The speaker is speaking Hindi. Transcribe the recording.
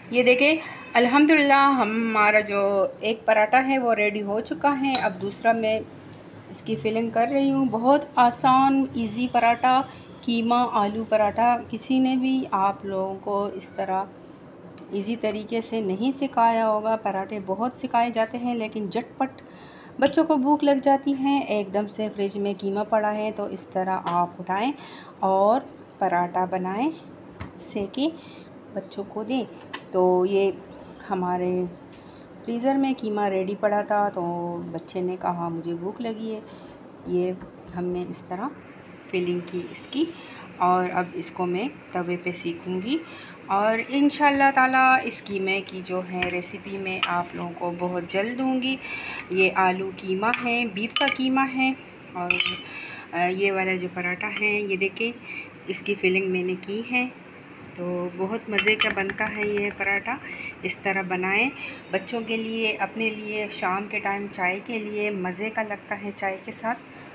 ये देखें, अल्हम्दुलिल्लाह हमारा जो एक पराठा है वो रेडी हो चुका है। अब दूसरा मैं इसकी फिलिंग कर रही हूँ। बहुत आसान इजी पराठा, कीमा आलू पराठा। किसी ने भी आप लोगों को इस तरह इजी तरीके से नहीं सिखाया होगा। पराठे बहुत सिखाए जाते हैं लेकिन झटपट बच्चों को भूख लग जाती है, एकदम से फ्रिज में कीमा पड़ा है तो इस तरह आप उठाएं और पराठा बनाएं, सेकें, बच्चों को दें। तो ये हमारे फ्रीज़र में कीमा रेडी पड़ा था तो बच्चे ने कहा मुझे भूख लगी है। ये हमने इस तरह फिलिंग की इसकी, और अब इसको मैं तवे पे सीखूँगी और इंशाल्लाह ताला इस कीमे की जो है रेसिपी मैं आप लोगों को बहुत जल्द दूँगी। ये आलू कीमा है, बीफ का कीमा है। और ये वाला जो पराठा है ये देखें, इसकी फिलिंग मैंने की है तो बहुत मज़े का बनता है ये पराठा। इस तरह बनाएं बच्चों के लिए, अपने लिए, शाम के टाइम चाय के लिए मज़े का लगता है चाय के साथ।